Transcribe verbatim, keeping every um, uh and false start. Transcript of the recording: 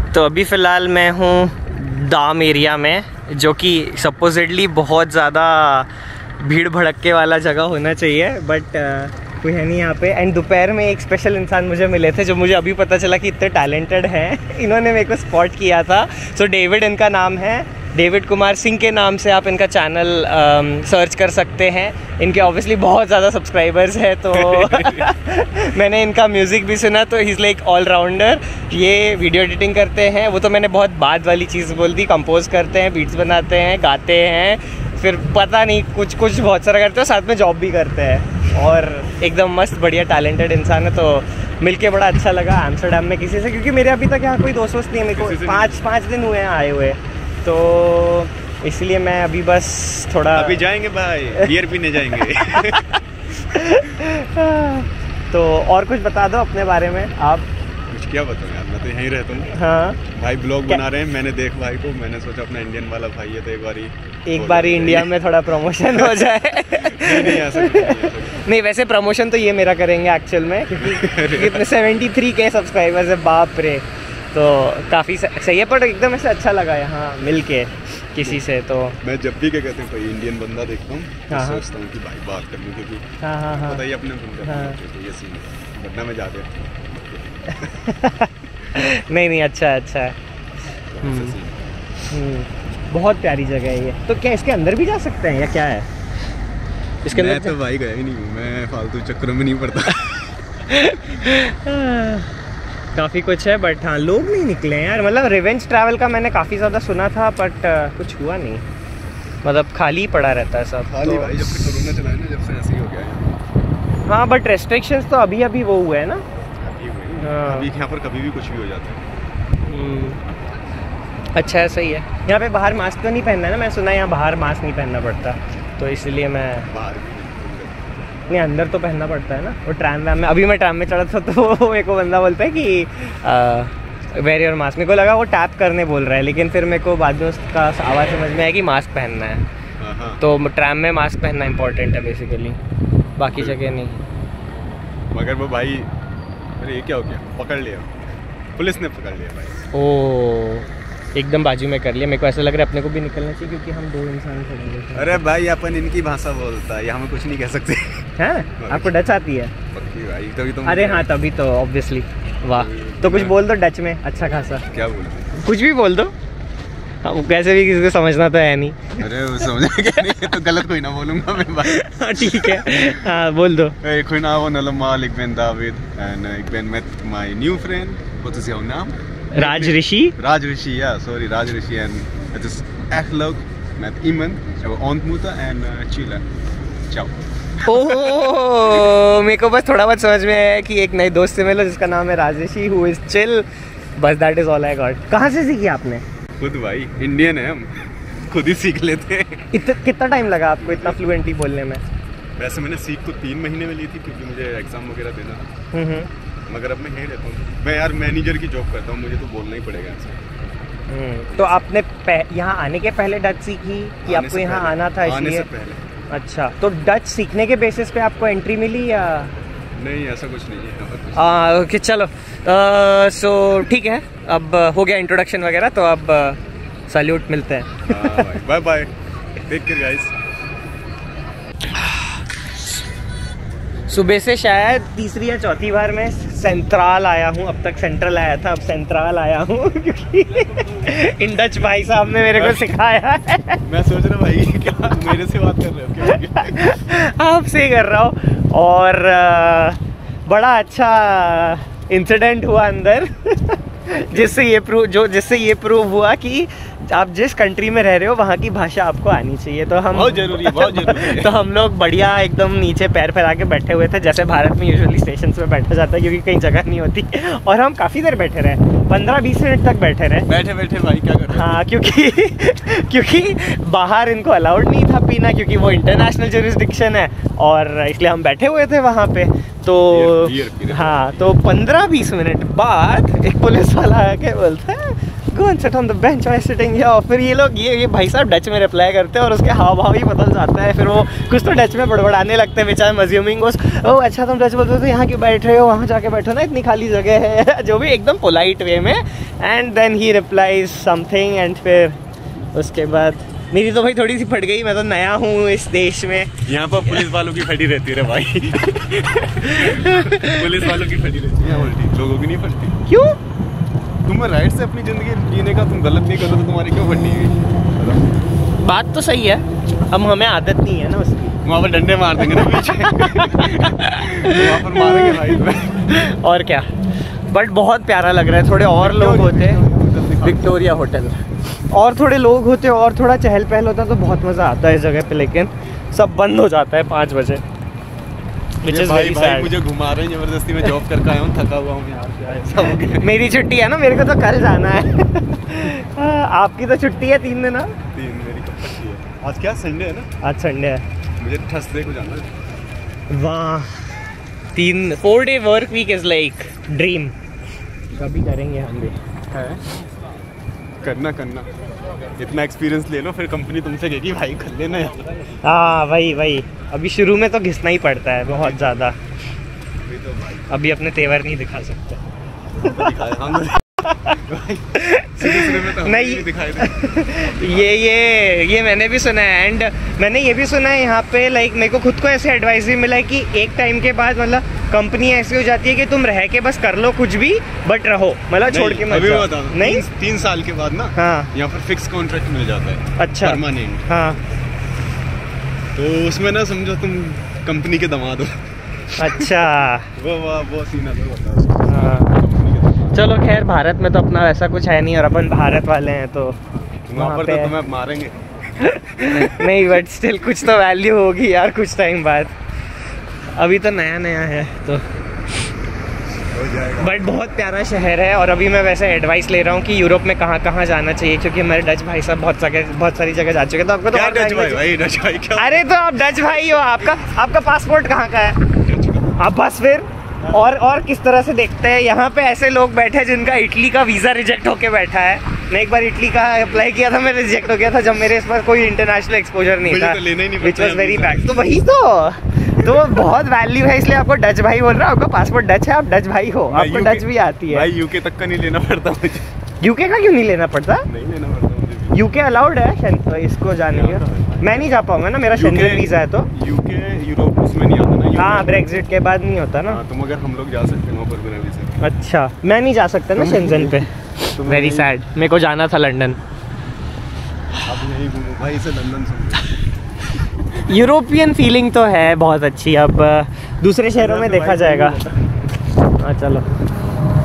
तो अभी फ़िलहाल मैं हूँ दाम एरिया में, जो कि सपोजिटली बहुत ज़्यादा भीड़ भड़के वाला जगह होना चाहिए, बट uh, कोई है नहीं यहाँ पे। एंड दोपहर में एक स्पेशल इंसान मुझे मिले थे जो मुझे अभी पता चला कि इतने टैलेंटेड हैं। इन्होंने मेरे को स्पॉट किया था। सो so, डेविड इनका नाम है, डेविड कुमार सिंह के नाम से आप इनका चैनल सर्च कर सकते हैं। इनके ऑब्वियसली बहुत ज़्यादा सब्सक्राइबर्स हैं, तो मैंने इनका म्यूज़िक भी सुना, तो he is like all rounder. ये वीडियो एडिटिंग करते हैं, वो तो मैंने बहुत बाद वाली चीज़ बोल दी, कंपोज करते हैं, बीट्स बनाते हैं, गाते हैं, फिर पता नहीं कुछ कुछ बहुत सारा करते हैं, साथ में जॉब भी करते हैं, और एकदम मस्त बढ़िया टैलेंटेड इंसान है। तो मिलके बड़ा अच्छा लगा एम्स्टर्डम में किसी से, क्योंकि मेरे अभी तक यहाँ कोई दोस्त वोस्त नहीं है। मेरे को पाँच पाँच दिन हुए हैं आए हुए, तो इसलिए मैं अभी बस थोड़ा अभी जाएंगे भाई, बियर पीने जाएंगे। तो और कुछ बता दो अपने बारे में आप। कुछ क्या बताऊँ यार, मैं तो यहीं रहता हूँ। हाँ भाई ब्लॉग बना रहे हैं, मैंने देख भाई को, मैंने सोचा अपना इंडियन वाला भाई है तो एक बारी एक बारी इंडिया में थोड़ा प्रमोशन हो जाए। नहीं नहीं ऐसा नहीं, वैसे प्रमोशन तो ये मेरा करेंगे एक्चुअल में, क्योंकि इतने सेवेंटी थ्री के सब्सक्राइबर्स है, बाप रे। तो काफ़ी सही है, पर एकदम ऐसे अच्छा लगा यहाँ मिल के किसी से। तो मैं जब भी क्या कहते हैं कोई इंडियन बंदा देखता हूँ तो हाँ सोचता हूँ कि भाई बात करनी, क्योंकि हाँ हाँ हाँ पता ही अपने बंदे हाँ। तो ये सीन है, वरना मैं जाते नहीं नहीं, अच्छा अच्छा है। हम्म, हम्म, बहुत प्यारी जगह है ये। तो क्या इसके अंदर भी जा सकते हैं या क्या है इसके अंदर? मैं तो भाई गया ही नहीं हूँ, मैं फालतू चक्करों में नहीं पड़ता। काफ़ी कुछ है, बट हाँ लोग नहीं निकले हैं यार। मतलब रिवेंज ट्रैवल का मैंने काफ़ी ज़्यादा सुना था, बट uh, कुछ हुआ नहीं, मतलब खाली पड़ा रहता है सब। खाली तो भाई जब से कोरोना चला है ना, जब से ऐसे ही हो गया है। हाँ, बट रेस्ट्रिक्शंस तो अभी अभी वो हुए हैं ना। अभी हुई, हाँ। अभी यहाँ पर कभी भी कुछ भी हो जाता है। अच्छा है, सही है। यहाँ पे बाहर मास्क तो नहीं पहनना है ना? मैं सुना है यहाँ बाहर मास्क नहीं पहनना पड़ता, तो इसलिए मैं बाहर भी नहीं, अंदर तो पहनना पड़ता है ना। वो ट्रैम वैम में, अभी मैं ट्रैम में चढ़ा था तो मेरे को बंदा बोलता है कि वेयर योर मास्क। मेरे को लगा वो टैप करने बोल रहा है, लेकिन फिर मेरे को बाद में उसका आवाज़ समझ में आया कि मास्क पहनना है। हाँ। तो ट्रैम में मास्क पहनना इंपॉर्टेंट है बेसिकली, बाकी जगह नहीं। मगर वो भाई, अरे ये क्या हो गया, पकड़ लिया, पुलिस ने पकड़ लिया भाई। ओ, एकदम बाजू में कर लिया। मेरे को ऐसा लग रहा है अपने को भी निकलना चाहिए, क्योंकि हम दो इंसान खड़े हैं। अरे भाई अपन इनकी भाषा बोलता है, यहाँ में कुछ नहीं कह सकते। हैं? आपको डच आती है? पक्की भाई, तभी तो। अरे हाँ, तभी तो ऑब्वियसली। वाह, तो कुछ बोल दो डच में अच्छा खासा। क्या बोलते? कुछ भी बोल दो, हाँ, कैसे भी किसी को समझना तो है नहीं। अरे वो समझेगा नहीं तो गलत कोई ना बोलूँगा मैं भाई। हाँ ठीक है, हाँ बोल दो। Goedenavond allemaal, ik ben David en uh, ik ben met mijn nieuw vriend. Wat is jouw naam? Raj Rishi. Raj Rishi, ja, sorry, Raj Rishi. En het is echt leuk met iemand en we ontmoeten en uh, chillen. Ciao. ओह, मेरे को बस थोड़ा बहुत समझ में आया कि एक नए दोस्त से मिलो जिसका नाम है Raj Rishi, who is chill, बस that is all I got. कहाँ से सीखी आपने? खुद भाई, इंडियन है हम, खुद ही सीख लेते हैं। इत, कितना टाइम लगा आपको इतना फ्लुएंटली बोलने में? वैसे मैंने सीख तो तीन महीने में ली थी, क्योंकि मुझे एग्जाम वगैरह देना था। हम्म, मगर अब मैं यहीं रहता हूँ। मैं यार मैनेजर की जॉब करता हूँ, मुझे तो बोलना ही पड़ेगा ऐसे। तो आपने यहाँ आने के पहले डच सीखी कि आपको यहाँ आना था आने इसलिए? से पहले। अच्छा, तो डच सीखने के बेसिस पे आपको एंट्री मिली या नहीं? ऐसा कुछ नहीं है। आ, ओके चलो, सो ठीक है, अब हो गया इंट्रोडक्शन वगैरह, तो अब सैल्यूट, मिलते हैं। Bye bye, take care guys. सुबह से शायद तीसरी या चौथी बार मैं सेंट्रल आया हूँ। अब तक सेंट्रल आया था, अब सेंट्रल आया हूँ, क्योंकि इन डच भाई साहब ने मेरे को सिखाया है। मैं सोच रहा भाई क्या मेरे से बात कर रहे हो क्या? आपसे ही कर रहा हूँ। और बड़ा अच्छा इंसिडेंट हुआ अंदर, जिससे ये प्रूव जो जिससे ये प्रूव हुआ कि आप जिस कंट्री में रह रहे हो वहाँ की भाषा आपको आनी चाहिए। तो हम बहुत जरूरी है, बहुत जरूरी है। तो हम लोग बढ़िया एकदम नीचे पैर फैला के बैठे हुए थे, जैसे भारत में यूजुअली स्टेशन पे बैठा जाता है, क्योंकि कहीं जगह नहीं होती। और हम काफ़ी देर बैठे रहे, पंद्रह बीस मिनट तक बैठे रहे। बैठे बैठे भाई क्या कर रहे? हाँ, क्योंकि क्योंकि बाहर इनको अलाउड नहीं था पीना, क्योंकि वो इंटरनेशनल जुरिस्डिक्शन है, और इसलिए हम बैठे हुए थे वहाँ पे। तो बियर, बियर, हाँ, तो पंद्रह बीस मिनट बाद एक पुलिस वाला आके बोलता है go and sit on the bench, I sitting here। फिर ये लोग ये ये भाई साहब डच में रिप्लाई करते हैं, और उसके हाव भाव ही बदल जाता है। फिर वो कुछ तो डच में बड़बड़ाने लगते हैं बेचारे, मज्यूमिंग उस ओ अच्छा तुम डच बोलते हो तो यहाँ क्यों बैठ रहे हो, वहाँ जाके बैठो ना, इतनी खाली जगह है। जो भी एकदम पोलाइट वे में and then he replies something and फिर उसके बाद मेरी तो भाई थोड़ी सी फट गई, मैं तो नया हूँ इस देश में। यहाँ पर पुलिस वालों की फटी रहती है भाई। पुलिस वालों की फटी रहती है, उल्टी लोगों की नहीं फटती। क्यों? तुम्हें राइट से अपनी जिंदगी जीने का, तुम गलत नहीं करो तो तुम्हारी क्यों फटनी है? बात तो सही है, अब हमें आदत नहीं है ना उसकी। वहाँ पर डंडे मार देंगे ना पीछे। वहाँ पर मारेंगे राइट में। और क्या, बट बहुत प्यारा लग रहा है। थोड़े और लोग होते, विक्टोरिया होटल, और थोड़े लोग होते और थोड़ा चहल पहल होता तो बहुत मज़ा आता है इस जगह पे, लेकिन सब बंद हो जाता है पाँच बजे। Which is very sad। मुझे घुमा रहे हैं जबरदस्ती, मैं जॉब करके आया हूँ, थका हुआ हूँ यार, क्या है। मेरी छुट्टी है ना, मेरे को तो कल जाना है। आपकी तो छुट्टी है तीन दिन ना? तीन, मेरी कब छुट्टी है? आज क्या संडे है ना? आज संडे है, मुझे थर्सडे को जाना है। वाह, तीन four day work week is like dream. कभी करेंगे हम भी। है करना करना इतना एक्सपीरियंस ले लो, फिर कंपनी तुमसे कहेगी भाई कर लेना यार। हाँ वही वही, अभी शुरू में तो घिसना ही पड़ता है बहुत ज़्यादा। अभी अपने तेवर नहीं दिखा सकते। नहीं ये ये ये मैंने भी सुना है, एंड मैंने ये भी सुना है यहाँ पे लाइक मेरे को खुद को ऐसे एडवाइस भी मिला है कि एक टाइम के बाद मतलब कंपनी ऐसी हो जाती है कि तुम रह के बस कर लो कुछ भी, बट रहो, मतलब छोड़ के मत जाओ। नहीं, तीन, तीन साल के बाद ना, हाँ, यहाँ पर फिक्स कॉन्ट्रैक्ट मिल जाता है। अच्छा, परमानेंट। हाँ, तो उसमें ना समझो तुम कंपनी के दामाद हो। अच्छा। वो वो वो सीन है, चलो खैर, भारत में तो अपना ऐसा कुछ है नहीं, और अपन भारत वाले हैं तो वहाँ पर तो तुम्हें मारेंगे। नहीं, बट स्टिल कुछ तो वैल्यू होगी यार कुछ टाइम बाद। अभी तो नया नया है तो, बट बहुत प्यारा शहर है। और अभी मैं वैसे एडवाइस ले रहा हूँ कि यूरोप में कहाँ कहाँ जाना चाहिए, क्योंकि हमारे डच भाई साहब बहुत जगह बहुत सारी जगह जा चुके हैं। तो आपको तो क्या डच भाई, भाई डच भाई क्या? अरे तो आप डच भाई हो, आपका आपका पासपोर्ट कहाँ का है? आप बस फिर और और किस तरह से देखते हैं, यहाँ पे ऐसे लोग बैठे हैं जिनका इटली का वीज़ा रिजेक्ट होके बैठा है। मैं एक बार इटली का अप्लाई किया था, मेरा रिजेक्ट हो गया था जब मेरे इस पर कोई इंटरनेशनल एक्सपोजर नहीं था, विच वॉज वेरी बैड। तो वही तो तो बहुत वैल्यू है, इसलिए आपको डच भाई बोल रहा हूँ। आपका पासपोर्ट डच है, आप डच भाई हो, आपको डच भी आती है। भाई यूके तक का नहीं लेना पड़ता मुझे। यूके का क्यों नहीं लेना पड़ता? नहीं लेना पड़ता मुझे। यूके अलाउड है इसको जाने का? मैं नहीं जा पाऊंगा ना, मेरा शेंगन वीज़ा है। तो यूके यूरोप उसमें नहीं आता ना? हाँ, ब्रेक्जिट के बाद नहीं होता ना। तो मगर हम लोग जा सकते हैं वहाँ पर बिना वीज़ा। अच्छा, मैं नहीं जा सकता ना शेंगन पे, वेरी सैड। मेरे को जाना था लंदन। अब नहीं घूमो भाई, इसे लंदन समझो। यूरोपियन फीलिंग तो है बहुत अच्छी, अब दूसरे शहरों में देखा जाएगा। हाँ चलो।